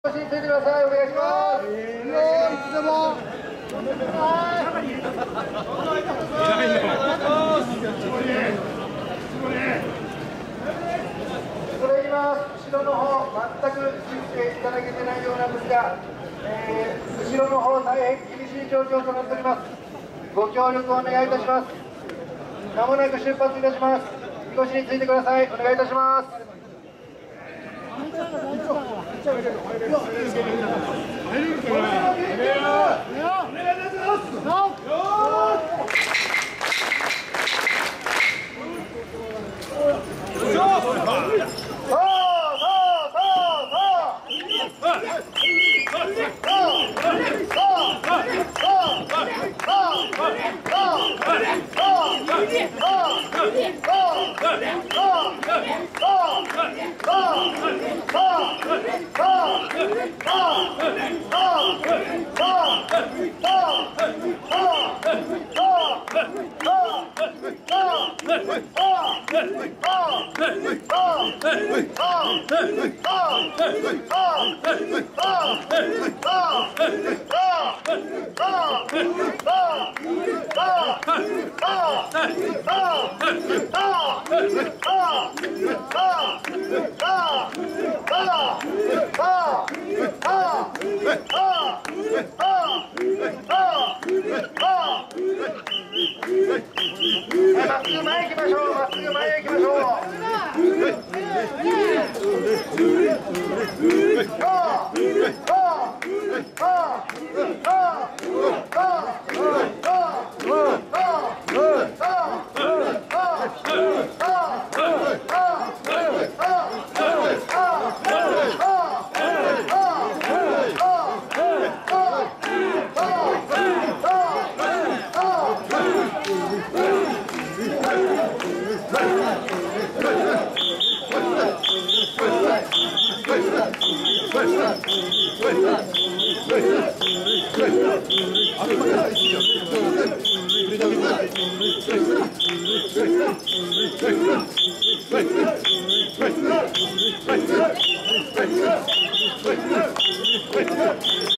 お越しについてください。お願いします。それ今後ろの方全く集中いただけてないようなんですが、後ろの方大変厳しい状況となっております。ご協力をお願いいたします。まもなく出発いたします。みこしについてください。お願いいたします。前行きましょう。まっすぐ前へ行きましょう。